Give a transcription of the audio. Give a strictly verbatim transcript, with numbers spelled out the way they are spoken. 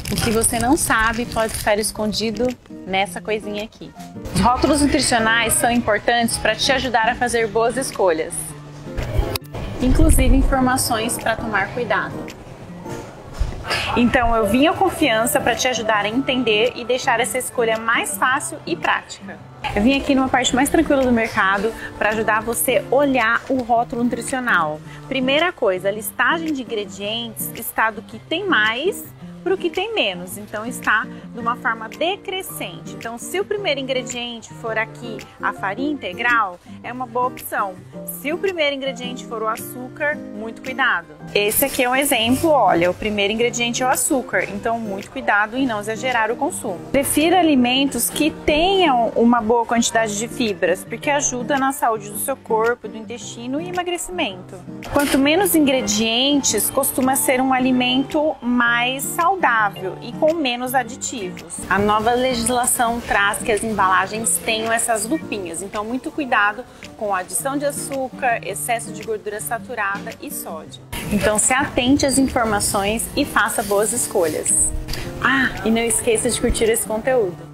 O que você não sabe pode estar escondido nessa coisinha aqui. Os rótulos nutricionais são importantes para te ajudar a fazer boas escolhas, inclusive informações para tomar cuidado. Então eu vim à Confiança para te ajudar a entender e deixar essa escolha mais fácil e prática. Eu vim aqui numa parte mais tranquila do mercado para ajudar você a olhar o rótulo nutricional. Primeira coisa, a listagem de ingredientes está do que tem mais para o que tem menos, então está de uma forma decrescente. Então, se o primeiro ingrediente for aqui a farinha integral, é uma boa opção. Se o primeiro ingrediente for o açúcar, muito cuidado. Esse aqui é um exemplo, olha, o primeiro ingrediente é o açúcar, então muito cuidado em não exagerar o consumo. Prefira alimentos que tenham uma boa quantidade de fibras, porque ajuda na saúde do seu corpo, do intestino e emagrecimento. Quanto menos ingredientes, costuma ser um alimento mais saudável e com menos aditivos. A nova legislação traz que as embalagens tenham essas lupinhas, então muito cuidado com a adição de açúcar, excesso de gordura saturada e sódio. Então se atente às informações e faça boas escolhas. Ah, e não esqueça de curtir esse conteúdo.